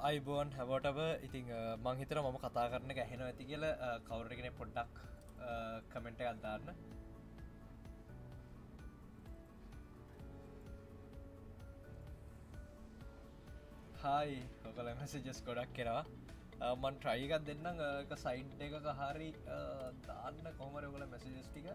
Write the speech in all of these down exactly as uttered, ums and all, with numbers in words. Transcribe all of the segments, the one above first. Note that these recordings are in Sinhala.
අයිබෝන් හැමෝටම ඉතිං මං හිතර මම කතා කරන ගැහෙන ඇති කියල කවුරගෙන පොඩ්ඩක් කමෙන්ට අල්දාන්න හයි හොකල මැසජස් ගොඩක් කෙනවා මන් ට්‍රයිගත් දෙන්නම් සයින්් එකක හරි දාන්න කොමර ඔගල මැසජස් ටික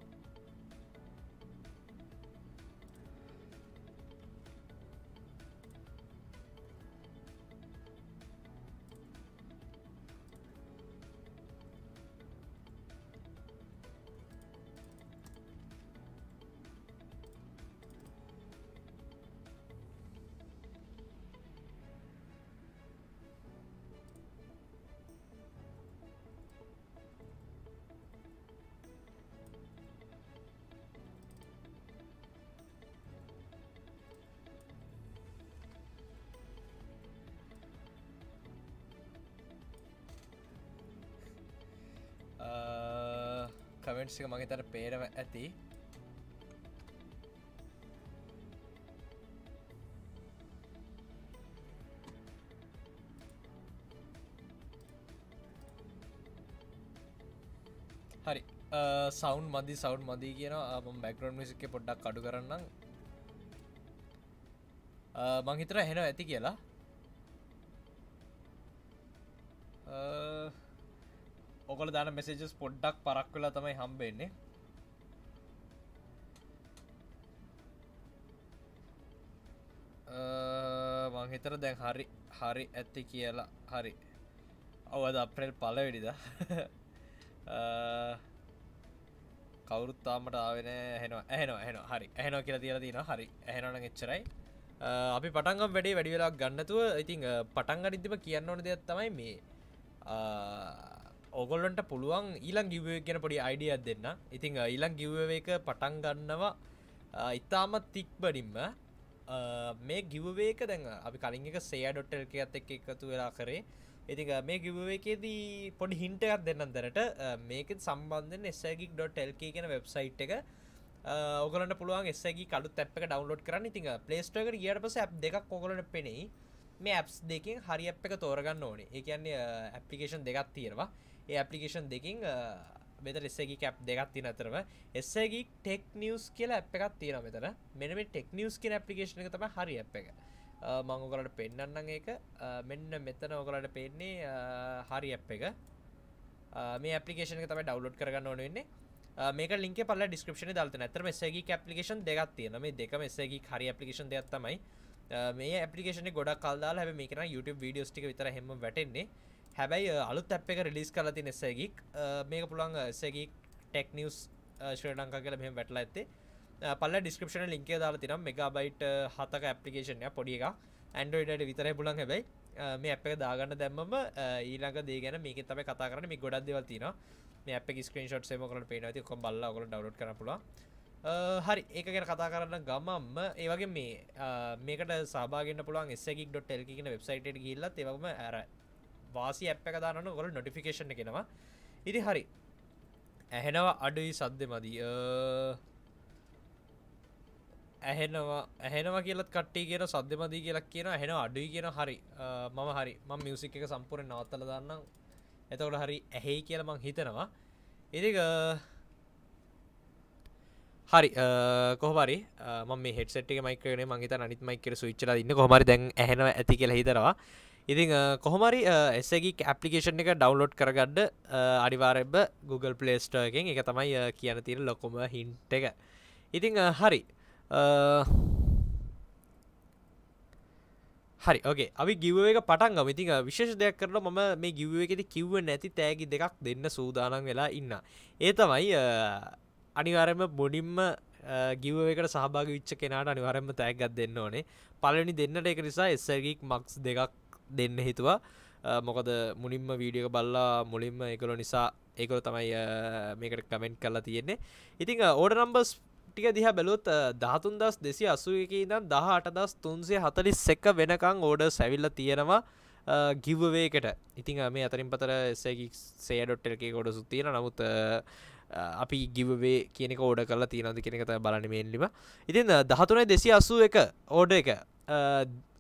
කමෙන්ට්ස් එක මගේ තර පේරව ඇති හරි සවුන්් මදි සවුන්් මදී කියන බැක්රෝන් මිසික පොඩ්ඩක් අඩු කරන්නම් මංහිතර හෙන ඇති කියලා ඔකල දාන මෙසේජස් පොඩ්ඩක් පරක් වෙලා තමයි හම්බෙන්නේ මං හිතර දැන් හරි හරි ඇත්ති කියලා හරි අවද අප්‍රේල් පලවෙඩිද කවුරුත්තාමට ආවෙන හෙනවා ඇහෙනවා ඇහෙනවා හරි ඇහෙනවා කියලා තියලා තියෙනවා හරි ඇහෙනවනම් එච්චරයි අපි පටන්ගම් වැඩේ වැඩි වෙලා ගන්නතුව ඉතින් පටන් ගනිද්දිම කියන්න ඕන දෙයක් තමයි මේ ඔගොල්ලන්ට පුළුවන් ඊළං ගිව්ව ගැන පොඩි අයිඩියක් දෙන්න ඉතිං ඊළං ගිව්ව එක පටන් ගන්නවා ඉතාමත් තික්බඩින්ම මේ ගිව්වේක දැන් අපි කලින් එක සේඩොට්ටල් එක ඇත් එක් එකතු වෙලා කරේ ඉතිං මේ ගිව්වේකේදී පොඩි හින්ටයක් දෙන්නම් දැනට මේකෙත් සම්බන්ධයෙන් එස්ඇගික්.lk කියන වෙබ්සයිට් එක ඔගලන්ට පුළුවන් එස්ඇගි කඩු තැප් එක ඩවුන්ලෝඩ් කරන්න ඉතිං ප්ලේ ස්ටෝර් එකට ගියාට පස්සේ ඇප් දෙකක් ඔයගලන්ට පෙනෙයි මේ ඇප්ස් දෙකෙන් හරි ඇප් එක තෝරගන්න ඕනේ ඒ කියන්නේ ඇප්ලිකේෂන් දෙකක් තියෙනවා ඒ ඇප්ලිකේෂන් දෙකින් මෙතන එස්ඇගි කැප් දෙකක් තියෙන අතරම එස්ඇගි ටෙක් නිවුස් කියලා ඇප් එකක් තියෙනවා මෙතන මෙන්න මේ ටෙක් නිවුස් කියන ඇප්ලිකේෂන් එක තමයි හරි ඇප් එක මම ඔයගලන්ට පෙන්නන්නම් ඒක මෙන්න මෙතන ඔයගලන්ට පේන්නේ හරි ඇප් එක මේ ඇප්ලිකේෂන් එක තමයි ඩවුන්ලෝඩ් කරගන්න ඕන වෙන්නේ මේක ලින්ක් එක පල්ලා ඩිස්ක්‍රිප්ෂන් එකේ දාලා තියෙනවා අතරම එස්ඇගි ඇප්ලිකේෂන් දෙකක් තියෙනවා මේ දෙකම එස්ඇගි හරි ඇප්ලිකේෂන් දෙකක් තමයි මේ ඇප්ලිකේෂන් එක ගොඩක් කල් දාලා හැබැයි මේක නම් YouTube වීඩියෝස් ටික විතර හැම වැටෙන්නේ හැබැයි අලුත් ඇප් එක රිලීස් කරලා තියෙන එස්ඇගික් මේක පුළුවන් එස්ඇගික් ටෙක් නිවුස් ශ්‍රී ලංකා කියලා මෙහෙම වැටලා ඇත්තේ පල්ලා ඩිස්ක්‍රිප්ෂන් එකේ ලින්ක් එක දාලා තියෙනවා මෙගාබයිට් හතක ඇප්ලිකේෂන් එක පොඩි එකක් Android එකට විතරයි පුළුවන් හැබැයි මේ ඇප් එක දාගන්න දැම්මම ඊළඟ දේ ගැන මේකෙන් තමයි කතා කරන්නේ මේ ගොඩක් දේවල් තියෙනවා මේ ඇප් එකේ ස්ක්‍රීන්ෂොට්ස් එම ඔයගොල්ලන්ට පේනවා ඉතින් ඔක්කොම බලලා ඔයගොල්ලෝ ඩවුන්ලෝඩ් කරන්න පුළුවන් හරි ඒක ගැන කතා කරන්න ගමම්ම ඒ වගේ මේ මේකට සහභාගී වෙන්න පුළුවන් එස්ඇගික්.lk කියන වෙබ්සයිට් එකට ගිහිල්ලත් ඒ වගේම අර වාසි ඇප් එක දානවනම් ඔයගොල්ලෝ නොටිෆිකේෂන් එක එනවා ඉතින් හරි ඇහෙනවා අඩුයි සද්දෙ මදි ඇහෙනවා ඇහෙනවා කියලාත් කට්ටිය කියන සද්දෙ මදි කියලා කියනවා ඇහෙනවා අඩුයි කියනවා හරි මම හරි මම මියුසික් එක සම්පූර්ණයෙන් නවත්තලා දාන්නම් එතකොට හරි ඇහෙයි කියලා මං හිතනවා ඉතින් හරි කොහොම හරි මම මේ හෙඩ්සෙට් එකේ මයික් එකනේ මං හිතන අනිත් මයික් එකට ස්විච් කරලා ඉන්නේ කොහොම හරි දැන් ඇහෙනවා ඇති කියලා හිතනවා ඉතින් කොහොම හරි එස්ඇගි ඇප්ලිකේෂන් එක ඩවුන්ලෝඩ් කරගන්න අනිවාර්යයෙන්ම Google Play Store එකෙන් ඒක තමයි කියන්න තියෙන ලොකුම හින්ට් එක ඉතින් හරි හරි ඕකේ අපි ගිව්වේ එක පටන් ගමු ඉතින් විශේෂ දෙයක් කරලා මම මේ ගිව්වේ එකේදී කිව්වේ නැති තෑගි දෙකක් දෙන්න සූදානම් වෙලා ඉන්නා ඒ තමයි අනිවාර්යයෙන්ම මුලින්ම ගිව්වේ එකට සහභාගී වෙච්ච කෙනාට අනිවාර්යයෙන්ම තෑග්ගක් දෙන්න ඕනේ. පළවෙනි දෙන්නට ඒක නිසා එස්ඇගික් මක්ස් දෙකක් දෙන්න හිතුවා. මොකද මුලින්ම වීඩියෝ එක බලලා මුලින්ම ඒගොල්ලෝ නිසා ඒගොල්ලෝ තමයි මේකට කමෙන්ට් කරලා තියෙන්නේ. ඉතින් ඕඩර් නම්බර්ස් ටික දිහා බැලුවොත් දහතුන් හදාස් දෙසිය අසූ එකේ ඉඳන් දහඅට හදාස් තුන්සිය හතළිස් එක වෙනකන් ඕඩර්ස් ඇවිල්ලා තියෙනවා ගිව්වේ එකට. ඉතින් මේ අතරින් පතර එස්ඇගික් සේයා.lk ඕඩර්ස් තියෙනවා. නමුත් අපි ගිව්වේ කියන එක ඕඩර් කරලා තියෙනවද කියන එක තමයි බලන්නේ මේන්ලිම. ඉතින් දහතුනයි දෙසිය අසූ එක ඕඩර් එක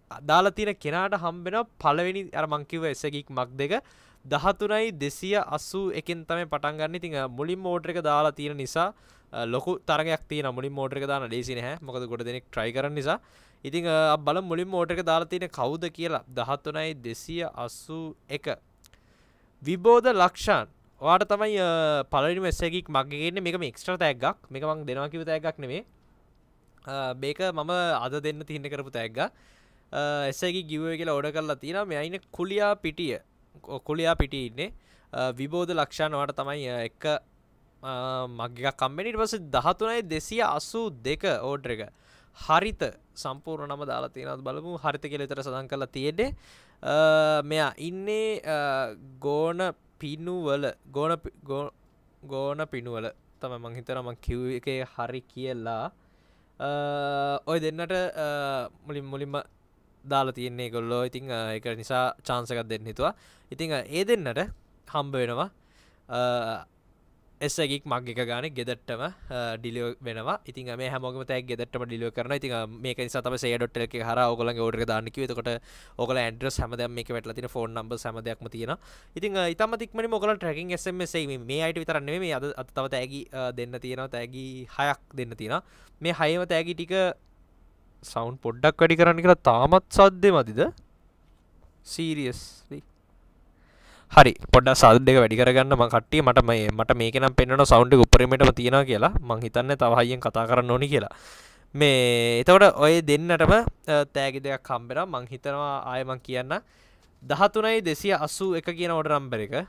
දාලා තියෙන කෙනාට හම්බෙනවා පළවෙනි අර මං කිව්ව එස් එක ගිග් මක් දෙක දහතුනයි දෙසිය අසූ එකෙන් තමයි පටන් ගන්න. ඉතින් මුලින්ම ඕඩර් එක දාලා තියෙන නිසා ලොකු තරගයක් තියෙනවා. මුලින්ම ඕඩර් එක දාන්න ලේසි නැහැ. මොකද ගොඩ දෙනෙක් try කරන නිසා. ඉතින් අප බලමු මුලින්ම ඕඩර් එක දාලා තියෙන කවුද කියලා. දහතුනයි දෙසිය අසූ එක විබෝධ ලක්ෂාන්. ඔයාට තමයි පළවෙනිම එස් එක ගිග් මක් එකේ ඉන්නේ. මේක මේ එක්ස්ට්‍රා ටැග් එකක්. මේක මං දෙනවා කිව්ව ටැග් එකක් නෙමෙයි. මේක මම අද දෙන්න තියන්න කරපු තැග්ග එසකි ගිව්වේ කියලා ඕඩර් කරලා තියෙනවා. මෙයා ඉන්නේ කුලියා පිටිය කුලියා පිටියේ ඉන්නේ විබෝධ ලක්ෂාන්. ඔයාට තමයි එක මග් එකක් කම්බෙන්නේ. ඊට පස්සේ දහතුනයි දෙසිය අසූ දෙක ඕඩර් එක හරිත සම්පූර්ණ නම දාලා තියෙනවද බලමු. හරිත කියලා විතර සඳහන් කරලා තියෙන්නේ. මෙයා ඉන්නේ ගෝණ පිනුවල ගෝණ ගෝණ පිනුවල තමයි මං හිතනවා මං කිව් එකේ හරි කියලා. ඔය දෙන්නට මුලින් මුලින්ම දාලා තියෙන්නේ ඒගොල්ලෝ. ඉතින් ඒක නිසා chance එකක් දෙන්න හිතුවා. ඉතින් ඒ දෙන්නට හම්බ වෙනවා එස් එක ගිග් මග් එක ගානේ ගෙදරටම ඩිලිවර් වෙනවා. ඉතින් මේ හැමෝගෙම තෑග් ගෙදරටම ඩිලිවර් කරනවා. ඉතින් මේක නිසා තමයි සේයා ඩොට් එල් එක හරහා ඕගොල්ලන්ගේ ඕඩර් එක දාන්න කිව්වේ. එතකොට ඕගොල්ලෝ ඇඩ්‍රස් හැමදේම මේකේ වැටලා තියෙන ෆෝන් නම්බර්ස් හැම දෙයක්ම තියෙනවා. ඉතින් ඊටම ඉක්මනින්ම ඕගොල්ලෝ ට්‍රැකින් එස් එම් එස් එයි මේ අයිට විතරක් නෙමෙයි මේ අද අද තව තෑගි දෙන්න තියෙනවා. තෑගි හයක් දෙන්න තියෙනවා. මේ හයම තෑගි ටික සවුන්ඩ් පොඩ්ඩක් වැඩි කරන්න කියලා තාමත් සද්දේ මදිද? සීරියස්ලි හරි පොඩ්ඩක් සවුන්ඩ් එක වැඩි කරගන්න මම කට්ටිය මට මේ මට මේකේ නම් පෙන්වනවා සවුන්ඩ් එක උඩරමෙටම තියනවා කියලා. මං හිතන්නේ තව හයියෙන් කතා කරන්න ඕනි කියලා. මේ එතකොට ඔය දෙන්නටම තෑගි දෙකක් හම්බෙනවා. මං හිතනවා ආයෙ මං කියන්න දහතුනයි දෙසිය අසූ එක කියන ඕඩර් නම්බර් එක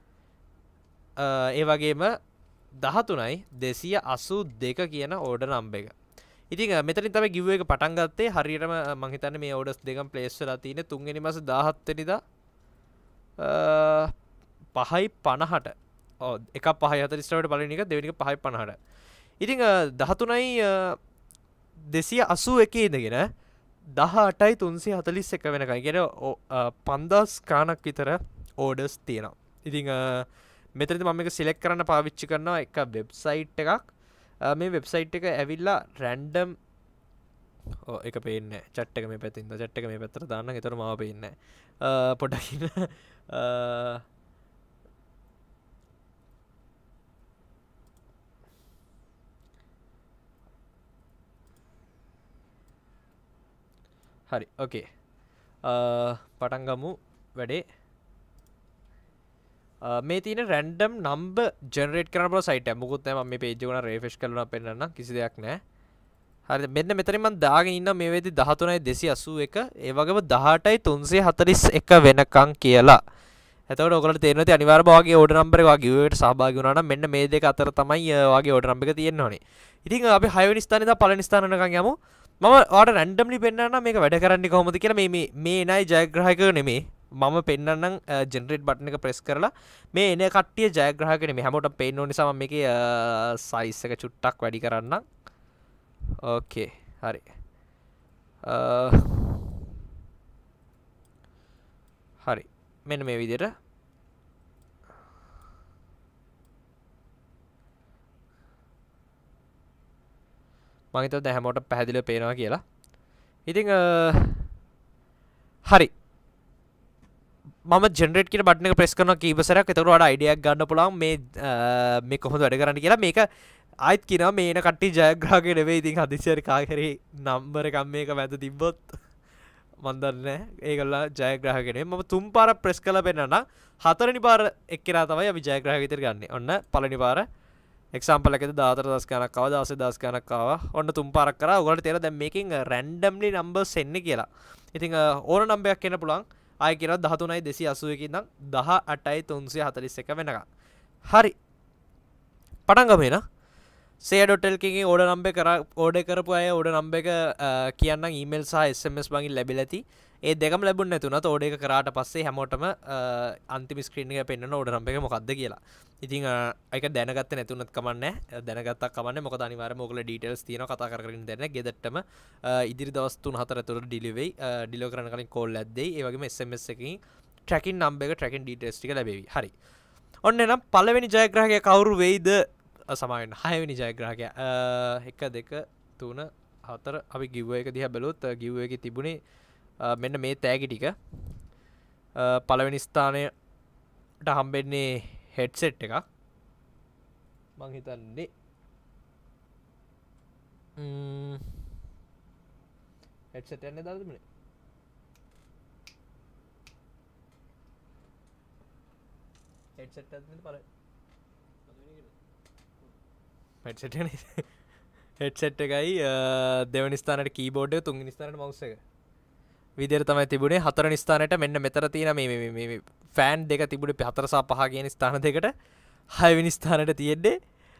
ඒ වගේම දහතුනයි දෙසිය අසූ දෙක කියන ඕඩර් නම්බර් එක. ඉතින් මෙතනින් තමයි ගිව් එක පටන් ගත්තේ. හරියටම මං හිතන්නේ මේ ඕඩර්ස් දෙකම ප්ලේස් වෙලා තියෙන්නේ තුන්වෙනි මාසේ දාහත් වෙනිදා පහයි පනහට. ඔව් එකක් පහයි හතළිස් වලට පළවෙනි එක දෙවෙනි එක පහයි පනහට. ඉතින් දහතුනයි දෙසිය අසූ එකේ ඉඳගෙන දහඅටයි තුන්සිය හතළිස් එක වෙනකන් කියන්නේ පන්දාස් ගාණක් විතර ඕඩර්ස් තියෙනවා. ඉතින් මෙතනදී මම මේක සිලෙක්ට් කරන්න පාවිච්චි කරනවා එක වෙබ්සයිට් එකක්. මේ වෙබ්සයිට් එක ඇවිල්ලා රැන්ඩම් ඔව් ඒක පේන්නේ නැහැ. chat එක මේ පැත්තේ ඉඳලා chat එක මේ පැත්තට දාන්න. ඒතර මාව පේන්නේ නැහැ. පොඩ්ඩක් ඉන්න. හරි ඕකේ. පටන් ගමු වැඩේ. මේ තියෙන රැන්ඩම් නම්බර් ජෙනරේට් කරන්න පුළුවන් සයිට් එක. මොකුත් නැහැ. මම මේ page එක උනා refresh කරලා පෙන්නන්නම්. කිසි දෙයක් නැහැ. හරිද? මෙන්න මෙතනින් මම දාගෙන ඉන්නවා මේ වෙද්දි දහතුනයි දෙසිය අසූ එක ඒ වගේම දහඅටයි තුන්සිය හතළිස් එක වෙනකන් කියලා. එතකොට ඔයගොල්ලන්ට තේරෙනවා ඉතින් අනිවාර්යයෙන්ම ඔයාගේ ඕඩර් නම්බර් එක ඔයාගේ giveaway එකට සහභාගී වුණා නම් මෙන්න මේ දෙක අතර තමයි ඔයාගේ ඕඩර් නම්බර් එක තියෙන්න ඕනේ. ඉතින් අපි හය වෙනි ස්ථානේ ඉඳන් පළවෙනි ස්ථාන වෙනකන් යමු. මම ඔයාලට රැන්ඩම්ලි පෙන්නන්නම් මේක වැඩ කරන්නේ කොහොමද කියලා. මේ මේ මේ නයි ජයග්‍රාහකයෝ නෙමෙයි. මම පෙන්නන්නම් ජෙනරේට් බටන් එක ප්‍රෙස් කරලා මේ එන කට්ටිය ජයග්‍රාහකයෝ නෙමෙයි. හැමෝටම පේන්න ඕන නිසා මම මේකේ සයිස් එක චුට්ටක් වැඩි කරන්නම්. ඕකේ හරි. හරි මෙන්න මේ විදිහට මම හිතුවා දැන් හැමෝටම පැහැදිලිව පේනවා කියලා. ඉතින් හරි මම ජෙනරේට් කියන බටන් එක ප්‍රෙස් කරනවා කීප සැරයක්. එතකොට ඔයාලට අයිඩියා එකක් ගන්න පුළුවන් මේ මේ කොහොමද වැඩ කරන්නේ කියලා. මේක ආයිත් කියනවා මේ එන කට්ටිය ජයග්‍රාහකයෝ නෙවෙයි. ඉතින් හදිස්සියට කාගෙරි නම්බර් එකක් මේක මැද තිබ්බොත් මන් දන්නේ නැහැ. ඒගොල්ලෝ ජයග්‍රාහකයෝ නෙවෙයි. මම තුන් පාරක් ප්‍රෙස් කරලා පෙන්නනවා. හතරවෙනි පාර එක්කෙනා තමයි අපි ජයග්‍රාහකයෙක් විතර ගන්නෙ. ඔන්න පළවෙනි පාර එක්සැම්පල් එකේදී දාතර දස් ගණක් ආවා, දවසේ දස් ගණක් ආවා. ඔන්න තුන් පාරක් කරා. ඔයගොල්ලන්ට තේරෙනවා දැන් මේකෙන් රැන්ඩම්ලි නම්බර්ස් එන්නේ කියලා. ඉතින් ඕන නම්බරයක් එන්න පුළුවන්. ආයෙ කියනවා දහතුනයි දෙසිය අසූ එකේ ඉඳන් දහඅටයි තුන්සිය හතළිස් එක වෙනකන්. හරි. පටන් ගමු එන. Seya dot L K order number එක ඕඩර් කරපු අය ඕඩර් නම්බර් එක කියන්නම් ඊමේල් සහ එස් එම් එස් මගින් ලැබිලා ඇති. ඒ දෙකම ලැබුණ නැතුණත් ඕඩර් එක කරාට පස්සේ හැමෝටම අන්තිම ස්ක්‍රීන් එකේ පෙන්නන ඕඩර් නම්බර් එක මොකක්ද කියලා. ඉතින් ඒක දැනගත්තේ නැතුණත් කමන්නේ නැහැ. දැනගත්තා කමන්නේ. මොකද අනිවාර්යයෙන්ම ඔයගොල්ලෝ ඩීටේල්ස් තියෙනවා කතා කර කර ඉන්න දෙන්නේ. ගෙදරටම ඉදිරි දවස් තුන හතර ඇතුළත ඩිලිවර් වෙයි. ඩිලිවර් කරන කලින් කෝල් එකක් දෙයි. ඒ වගේම එස් එම් එස් එකකින් ට්‍රැකින් නම්බර් එක ට්‍රැකින් ඩීටේල්ස් ටික ලැබෙවි. හරි. ඔන්න එනම් පළවෙනි ජයග්‍රාහකයා කවුරු වෙයිද? සමාවෙන්න හයවෙනි ජයග්‍රාහකයා එක දෙක තුන හතර අපි ගිව්වේ එක දිහා බැලුවොත් ගිව්වේ එකේ තිබුණේ මෙන්න මේ තෑගි ටික පළවෙනි ස්ථානයට හම්බෙන්නේ හෙඩ්සෙට් එකක් මං හිතන්නේ හෙඩ්සෙට් යන්නේ දාලා තිබුණේ හෙඩ්සෙට් එකක් දෙන්න පළවෙනි හෙඩ්සෙට් එක නේ හෙඩ්සෙට් එකයි දෙවෙනි ස්ථානයට කීබෝඩ් එක තුන්වෙනි ස්ථානයට මවුස් එක විදිහට තමයි තිබුණේ හතරවෙනි ස්ථානයට මෙන්න මෙතන තියෙන මේ මේ මේ ෆෑන් දෙක තිබුණේ හතර සහ පහ කියන ස්ථාන දෙකට හයවෙනි ස්ථානයට තියෙන්නේ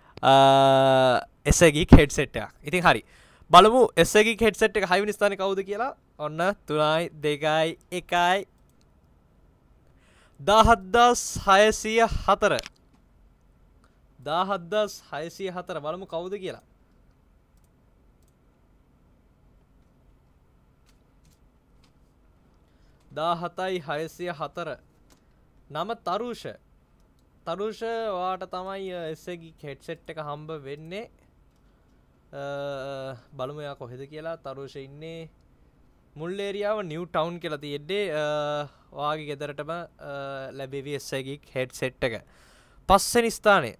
එස් ගෙක් හෙඩ්සෙට් එකක්. ඉතින් හරි. බලමු එස් ගෙක් හෙඩ්සෙට් එක හයවෙනි ස්ථානේ කවුද කියලා. ඔන්න තුනයි දෙකයි එකයි දහහත්දාස් හයසිය හතර දහහත්දාස් හයසිය හතර බලමු කවුද කියලා. දාහතයි හයසිය හතර නම තරුෂ තරුෂ වාට තමයි එස් ගෙක් හෙඩ්සෙට් එක හම්බ වෙන්නේ බලමු යා කොහෙද කියලා. තරුෂ ඉන්නේ මුල් ඒරියාව නිව් ටවුන් කියලා තියෙද්දී ඔයාගේ ගෙදරටම ලැබෙවි එස් ගෙක් හෙඩ්සෙට් එක. පස්වෙනි ස්ථානයේ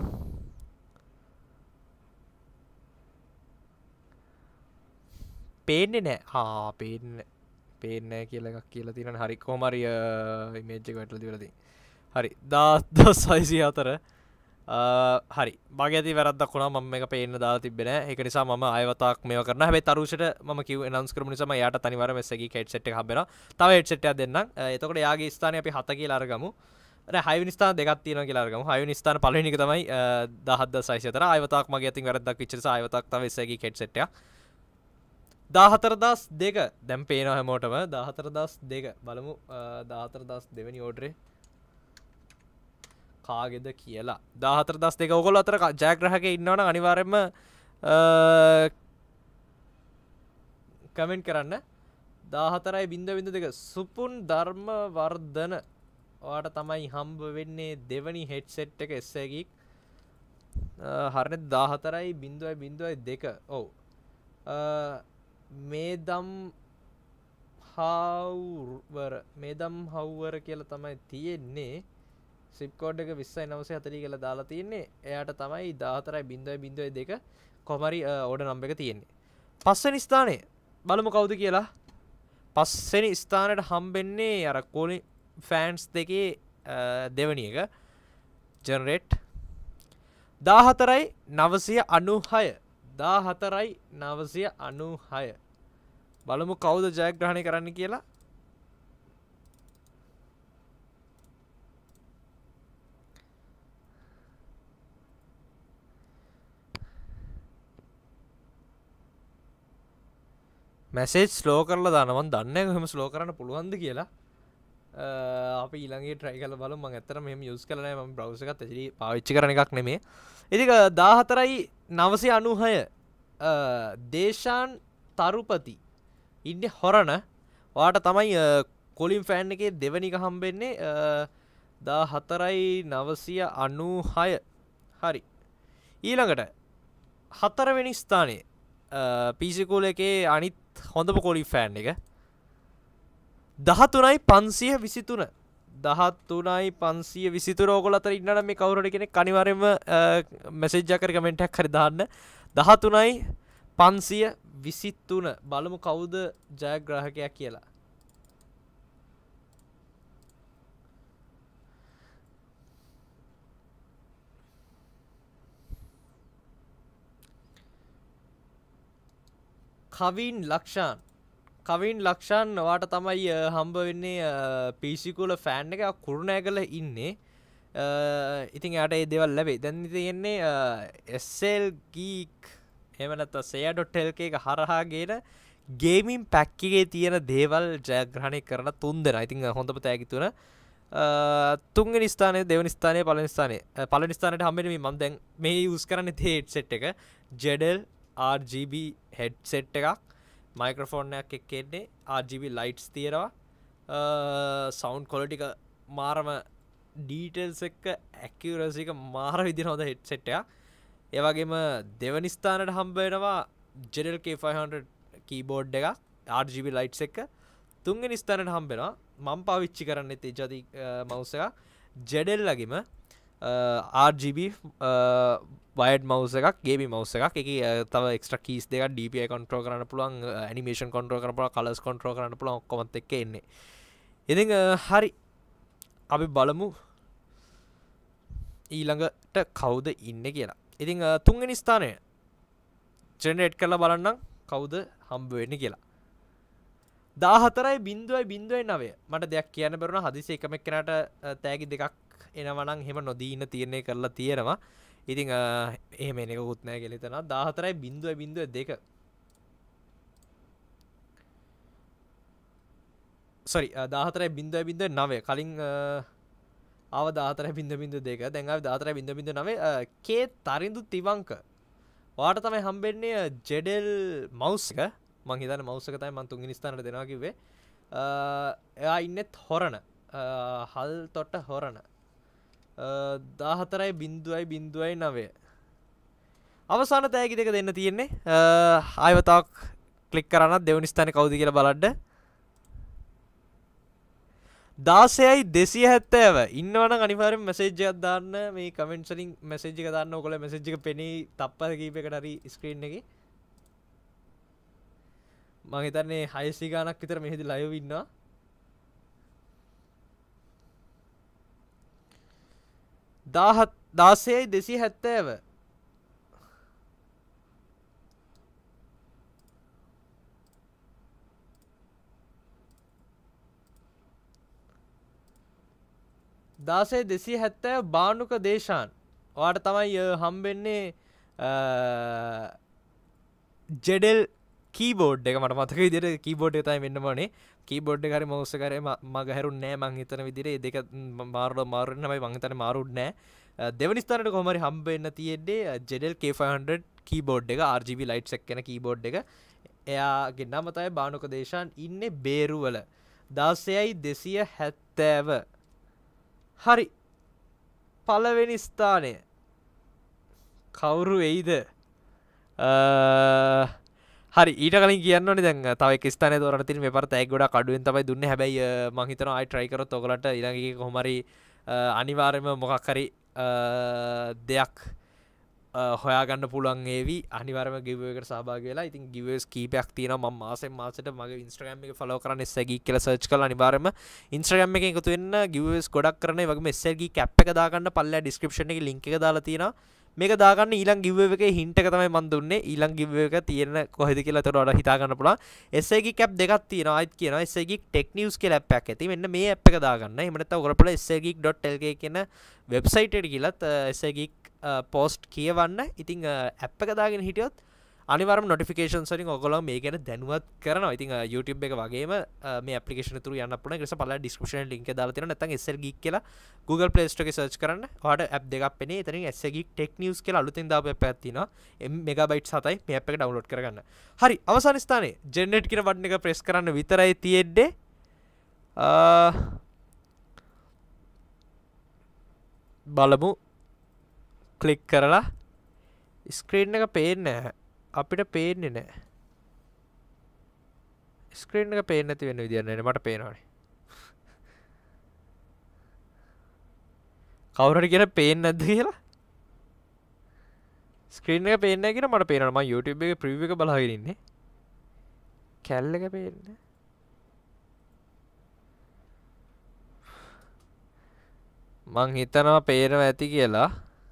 පේන්නේ නැහැ. හා පේන්නේ පේන්නේ කියලා එකක් කියලා තියෙනවා. හරි කොහොම හරි ඉමේජ් එක වැටලා දිවලා තියෙන්නේ. හරි දහහත්දාස් හයසිය හතර හරි මගේ ඇති වැරද්දක් වුණා මම මේක පේන්න දාලා තිබ්බේ නෑ. ඒක නිසා මම ආයවතාවක් මේවා කරනවා. හැබැයි තරුෂට මම කිව් ඇනවුන්ස් කරමු නිසා මම එයාට අනිවාර්යයෙන්ම එස් ගෙක් හෙඩ්සෙට් එක හම්බෙනවා. තව හෙඩ්සෙට් එකක් දෙන්නම්. එතකොට එයාගේ ස්ථානේ අපි හත කියලා අරගමු. නෑ හයවෙනි ස්ථාන දෙකක් තියෙනවා කියලා අරගමු. හයවෙනි ස්ථාන පළවෙනි එක තමයි දහහත්දාස් හයසිය හතර. ආයවතාවක් මගේ අතින් වැරද්දක් වෙච්ච නිසා ආයවතාවක් තව එස් ගෙක් හෙඩ්සෙට් එකක්. දහහතරදාස් දෙක දැන් පේනවා හැමෝටම දහහතරදාස් දෙක බලමු දහහතරදාස් දෙවෙනි ඕඩරේ කාගෙද කියලා. දහහතරදාස් දෙක ඔයගොල්ලෝ අතර ජයග්‍රාහකයෙක් ඉන්නවනම් අනිවාර්යයෙන්ම කමෙන්ට් කරන්න. දහහතරයි බිංදුව බිංදුව දෙක සුපුන් ධර්මවර්ධන ඔයාට තමයි හම්බ වෙන්නේ දෙවනි හෙඩ්සෙට් එක එස් ගෙක්. හරිනේ දහහතරයි බිංදුවයි බිංදුවයි දෙක. ඔව්. මේදම් හවුවර මේදම් හවුවර කියලා තමයි තියෙන්නේ. සිප් කෝඩ් එක විස්සයි නවසිය හතලිහ කියලා දාලා තියෙන්නේ. එයාට තමයි දහහතරයි බිංදුවයි බිංදුවයි දෙක කොහොම හරි ඕඩර් නම්බර් එක තියෙන්නේ. පස්වෙනි ස්ථානයේ බලමු කවුද කියලා. පස්වෙනි ස්ථානයට හම්බෙන්නේ අර කෝලි ෆෑන්ස් දෙකේ දෙවෙනි එක ජෙනරේට් දහහතරයි නවසිය අනූහය දහහතරයි නවසිය අනූහය බලමු කවුද ජයග්‍රහණය කරන්න කියලා. මැසේජ් ස්ලෝ කරලා දානවා. මම දන්නේ නැහැ කොහොම ස්ලෝ කරන්න පුළුවන්ද කියලා. අපි ඊළඟේ try කරලා බලමු. මම ඇත්තටම මෙහෙම use කරලා නැහැ. මම browser එකත් actually පාවිච්චි කරන එකක් නෙමෙයි. ඉතින් දහහතරයි නවසිය අනූහය දේශාන් තරුපති ඉන්නේ හොරණ. ඔයාට තමයි කොලින් ෆෑන් එකේ දෙවෙනි එක හම්බෙන්නේ දහහතරයි නවසිය අනූහය. හරි. ඊළඟට හතරවෙනි ස්ථානයේ පීසී කූල එකේ අනිත් හොඳම කොලින් ෆෑන් එක දහතුනයි පන්සිය විසිතුන දහතුනයි පන්සිය විසිතුන. ඕගොල්ලෝ අතර ඉන්නනම් මේ කවුරු හරි කෙනෙක් අනිවාර්යයෙන්ම මැසේජ් එකක් හරි කමෙන්ට් එකක් හරි දාන්න. දහතුනයි පන්සිය විසිතුන බලමු කවුද ජයග්‍රාහකයා කියලා. කවින් ලක්ෂාන් කවින් ලක්ෂාන් ඔයාට තමයි හම්බ වෙන්නේ පීසී කූල ෆෑන් එක. කුරුණෑගල ඉන්නේ. ඉතින් එයාට ඒ දේවල් ලැබෙයි. දැන් තියෙන්නේ එස් එල් ගීක් එහෙම නැත්නම් සෙයා ඩොට් එල් කේ එක හරහා ගේන ගේමින් පැක් එකේ තියෙන දේවල් ජයග්‍රහණය කරන තුන් දෙනා. ඉතින් හොඳම තෑගි තුන. තුන්වෙනි ස්ථානයේ දෙවෙනි ස්ථානයේ පළවෙනි ස්ථානයේ පළවෙනි ස්ථානයට හම්බෙන්නේ මම දැන් මේ යූස් කරන්නේ තේ හෙඩ්සෙට් එක Jedel R G B headset එකක්. මයික්‍රොෆෝන් එකක් එක්ක එන්නේ ආර් ජී බී ලයිට්ස් තියෙනවා. සවුන්ඩ් ක්වොලිටි එක මාරම ඩීටේල්ස් එක්ක ඇකියුරසි එක මාර විදිහට හොඳ හෙඩ්සෙට් එකක්. ඒ වගේම දෙවෙනි ස්ථානයට හම්බ වෙනවා Jedel K five hundred keyboard එකක් ආර් ජී බී ලයිට්ස් එක්ක. තුන්වෙනි ස්ථානයට හම්බ වෙනවා මම පාවිච්චි කරන්නේ තේජාති මවුස් එක Jedel ලගේම R G B wired mouse එකක් gaming mouse එකක් ඒකේ තව extra keys දෙකක් D P I control කරන්න පුළුවන් animation control කරන්න පුළුවන් colors control කරන්න පුළුවන් ඔක්කොමත් එක්ක එන්නේ ඉතින් හරි අපි බලමු ඊළඟට කවුද ඉන්නේ කියලා ඉතින් තුන්වෙනි ස්ථානය ජෙනරේට් කරලා බලන්නම් කවුද හම්බ වෙන්නේ කියලා දාහතරයි බිංදුවයි බිංදුවයි නවය මට දෙයක් කියන්න බැරුණා හදිසි එකම එක්කෙනාට තෑගි දෙකක් එනවා නම් එහෙම නොදී ඉන්න තීරණය කරලා තියෙනවා ඉතින් එහෙම එන එකකුත් නැහැ කියලා හිතනවා දාහතරයි බිංදුවයි බිංදුවයි දෙක sorry දාහතරයි බිංදුවයි බිංදුවයි නවය කලින් ආව දාහතරයි බිංදුවයි බිංදුවයි දෙක දැන් ආවේ දාහතරයි බිංදුවයි බිංදුවයි නවය කේ තරිඳු තිවංක ඔයාට තමයි හම්බෙන්නේ Jedel mouse එක මං හිතන්නේ mouse එක තමයි මං තුන්වෙනි ස්ථානට දෙනවා කිව්වේ එයා ඉන්නෙත් හොරණ හල් තොට හොරණ දාහතරයි බිංදුවයි බිංදුවයි නවය අවසාන තෑගි දෙක දෙන්න තියෙන්නේ ආයවතාවක් ක්ලික් කරන්න දෙවෙනි ස්ථානේ කවුද කියලා බලන්න දාසයයි දෙසිය හැත්තෑව ඉන්නවනම් අනිවාර්යෙන් මැසේජ් එකක් දාන්න මේ කමෙන්ට්ස් වලින් මැසේජ් එක දාන්න ඕගොල්ලෝ මැසේජ් එක පෙනී තප්පර කීපයකට හරි ස්ක්‍රීන් එකේ මම හිතන්නේ හයසිය ගානක් විතර මෙහෙදි ලයිව් ඉන්නවා දාසයයි දෙසිය හැත්තෑව දාසය දෙසිය හැත්තෑව බානුක දේශාන් ඔයාට තමයි හම්බෙන්නේ Jedel කීබෝඩ් එක මට මතක විදිහට කීබෝඩ් එක තමයි වෙන්න ඕනේ කීබෝඩ් එක හරි මවුස් එක හරි මග හැරුන්නේ නැහැ මං හිතන විදිහට ඒ දෙක මාරුලා මාරු වෙන්න හැබැයි මං හිතන්නේ මාරුන්නේ නැහැ දෙවෙනි ස්ථානයට කොහොම හරි හම්බ වෙන්න තියෙන්නේ Jedel K five hundred keyboard එක R G B lights එක්ක එන කීබෝඩ් එක එයාගේ නම තමයි බානුක දේශාන් ඉන්නේ බේරුවල දාසයයි දෙසිය හැත්තෑව හරි පළවෙනි ස්ථානය කවුරු වෙයිද හරි ඊට කලින් කියන්න ඕනේ දැන් තව එක ස්ථානයක් තෝරන්න තියෙන මේ පාර තෑග් ගොඩක් අඩුවෙන් තමයි දුන්නේ හැබැයි මම හිතනවා ආයි try කරොත් ඔයගලන්ට ඊළඟ එකේ කොහොම හරි අනිවාර්යයෙන්ම මොකක් හරි දෙයක් හොයාගන්න පුළුවන් ඒවි අනිවාර්යයෙන්ම giveaway එකට සහභාගී වෙලා ඉතින් giveaways කීපයක් තියෙනවා මම මාසෙන් මාසෙට මගේ Instagram එකේ follow කරන්න S L Geek කියලා search කරලා අනිවාර්යයෙන්ම Instagram එකෙන් එකතු වෙන්න giveaways ගොඩක් කරන ඒ වගේම S L Geek app එක දාගන්න පල්ලෙහා description එකේ link එක දාලා තියෙනවා මේක දාගන්න ඊළඟ giveaway එකේ hint එක තමයි මම දුන්නේ ඊළඟ giveaway එක තියෙන කොහෙද කියලා ඒතකොට ඔයාලා හිතා ගන්න පුළුවන් S L Geek app දෙකක් තියෙනවා ආයිත් කියනවා S L Geek Tech News කියලා app එකක් ඇති මෙන්න මේ app එක දාගන්න එහෙම නැත්නම් ඔයාලා බලලා S L Geek dot L K කියන website එකට ගිහලා S L Geek post කියවන්න ඉතින් app එක දාගෙන හිටියොත් අනිවාර්යයෙන්ම notifications වලින් ඔයගොල්ලෝ මේ ගැන දැනුවත් කරනවා. ඉතින් YouTube එක වගේම මේ application එක තුරු යන්න පුළුවන්. ඒක නිසා පළල description එකේ link එක දාලා තියෙනවා. නැත්නම් S L Geek කියලා Google Play Store එකේ search කරන්න. ඔයාලට app දෙකක් පෙනේ. එතනින් S L Geek Tech News කියලා අලුතෙන් දාපු app එකක් තියෙනවා. megabytes හතයි මේ app එක download කරගන්න. හරි අවසාන ස්ථානයේ generate කියන button එක press කරන්න විතරයි තියෙන්නේ. බලමු ක්ලික් කරලා ස්ක්‍රීන් එක පේන්නේ නැහැ. අපිට පේන්නේ නැහැ. ස්ක්‍රීන් එක පේන්නේ නැති වෙන විදියක් නෑ මට පේනවනේ. කවුරු හරි කියන පේන්නේ නැද්ද කියලා? ස්ක්‍රීන් එක පේන්නේ නැහැ කියන මට පේනවා. මම YouTube එකේ preview එක බලාගෙන ඉන්නේ. කැල් එක පේන්නේ. මං හිතනවා පේනවා ඇති කියලා.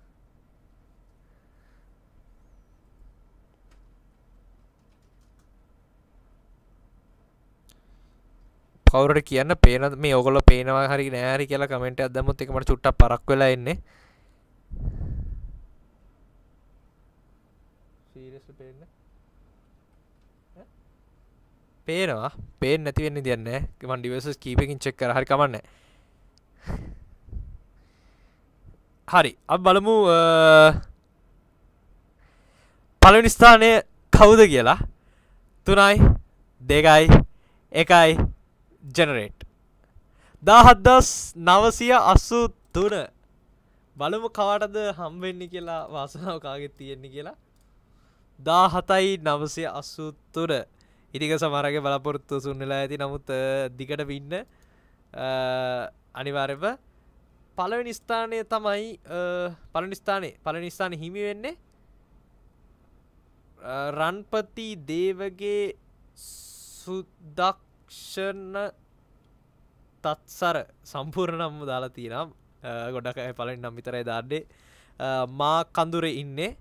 කවුරුහරි කියන්න පේන මේ ඔයගොල්ලෝ පේනවා හරි නෑ හරි කියලා කමෙන්ට් එකක් දැම්මොත් ඒක මට චුට්ටක් පරක් වෙලා එන්නේ. සීරියස්ලි පේන්නේ? ඈ? පේනවා. පේන්නේ නැති වෙන්නේ දෙයක් නෑ. මම ඩිවයිසස් කීපකින් චෙක් කරා හරි කමන්නේ. හරි අපි බලමු පළවෙනි ස්ථානයේ කවුද කියලා. තුනයි දෙකයි එකයි generate දාහත්දස් නවසිය අසූ තුන බලමු කවටද හම්බෙන්නේ කියලා වාසනාව කාගෙත් තියෙන්නේ කියලා දාහතයි නවසිය අසූ තුන ඉතින් සමහරගේ බලාපොරොත්තු සුන්නෙලා ඇති නමුත් දිගට වින්න අනිවාර්යව පළවෙනි ස්ථානය තමයි පළවෙනි ස්ථානේ පළවෙනි ස්ථානේ හිමි වෙන්නේ රන්පති දේවගේ සුදක්ෂණ තත්සර සම්පූර්ණ නම් දාලා තියෙනවා ගොඩක් අය පළවෙනි නම් විතරයි දාන්නේ මා කඳුරේ ඉන්නේ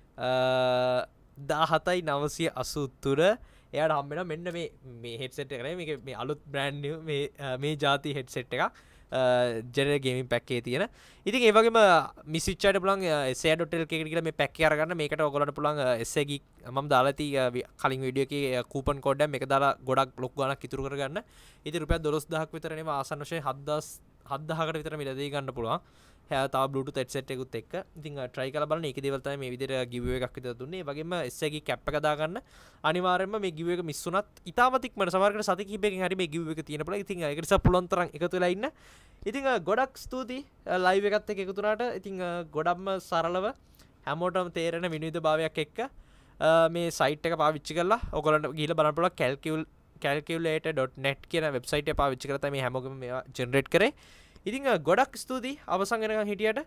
දාහතයි නවසිය අසූතුර එයාට හම්බෙනවා මෙන්න මේ මේ හෙඩ්සෙට් එක නේ මේක මේ අලුත් බ්‍රෑන්ඩ් නිව් මේ මේ ಜಾති හෙඩ්සෙට් එකක් ජෙනරල් ගේමින් පැක් එකේ තියෙන. ඉතින් ඒ වගේම මිස්විච් වලට පුළුවන් S A dot L K එකට ගිහලා මේ පැක් එක අරගන්න. මේකට ඔයගොල්ලන්ට පුළුවන් S A geek මම දාලා තියෙයි කලින් වීඩියෝ එකේ කූපන් කෝඩ් එක මේක දාලා ගොඩක් ලොකු ගාණක් ඉතුරු කරගන්න. ඉතින් රුපියල් දොළොස් දහසක් විතර නෙව ආසන්න වශයෙන් හත්දාස් හත්දාහකට විතර මිලදී ගන්න පුළුවන්. හැ තව Bluetooth headset එකකුත් එක්ක. ඉතින් try කරලා බලන්න. ඒකේ දේවල් තමයි මේ විදිහට giveaway එකක් විතර දුන්නේ. ඒ වගේම S A geek cap එක දාගන්න. අනිවාර්යයෙන්ම මේ giveaway එක මිස් වුණත් ඉතාමත් ඉක්මනට සමහරකට සති කිහිපයකින් හරි මේ giveaway එක තියෙන පුළුවන්. ඉතින් ඒක නිසා පුළුවන් තරම් එකතු වෙලා ඉන්න. ඉතින් ගොඩක් ස්තුතියි ලයිව් එකත් එක්ක එකතු වුණාට. ඉතින් ගොඩක්ම සරලව හැමෝටම තේරෙන විනිවිදභාවයක් එක්ක මේ සයිට් එක පාවිච්චි කරලා ඔයගොල්ලන්ට ගිහිල්ලා බලන්න පුළුවන් calcul calculator dot net කියන වෙබ්සයිට් එක පාවිච්චි කරලා තමයි මේ හැමෝගෙම මේවා ජෙනරේට් කරේ. ඉතින් ගොඩක් ස්තුතියි අවසන් වෙනකන් හිටියට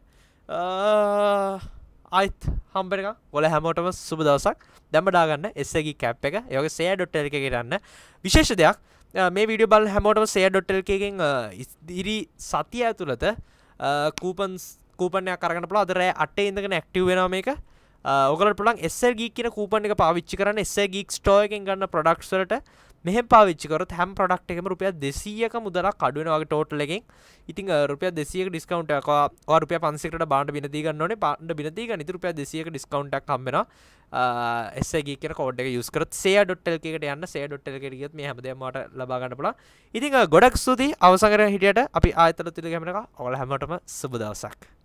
ආයිත් හම්බෙනකන් ඔයාලා හැමෝටම සුබ දවසක්. දැම්ම දාගන්න S A geek cap එක. ඒ වගේ share dot L K එකට යන්න. විශේෂ දෙයක් මේ වීඩියෝ බලන හැමෝටම share dot L K එකෙන් ඉදිරි සතිය ඇතුළත කූපන්ස් කූපන් එකක් අරගන්න පුළුවන්. අද රෑ අටේ ඉඳගෙන ඇක්ටිව් වෙනවා මේක. ඔයගොල්ලන්ට පුළුවන් S L geek කියන කූපන් එක පාවිච්චි කරන්න. S A geek store එකෙන් ගන්න ප්‍රොඩක්ට්ස් වලට මෙහෙම පාවිච්චි කරොත් හැම ප්‍රොඩක්ට් එකකම රුපියල් දෙසීයක මුදලක් අඩු වෙනවා වගේ ටෝටල් එකෙන්. ඉතින් රුපියල් දෙසීයක ඩිස්කවුන්ට් එකක් ඔයා රුපියල් පන්සීයකට බාණ්ඩ බින දී ගන්න ඕනේ. බාණ්ඩ බින දී ගන්න ඉතින් රුපියල් දෙසීයක ඩිස්කවුන්ට් එකක් හම්බ වෙනවා. S A geek කියන කෝඩ් එක යූස් කරොත් share dot L K එකට යන්න. share dot L K එකට ගියොත් මේ හැමදේම ඔයාලට ලබා ගන්න පුළුවන්. ඉතින් ගොඩක් ස්තුතියි අවසන් කරගෙන හිටියට අපි ආයතන තුල ගමනක ඔයාලා හැමෝටම සුබ දවසක්.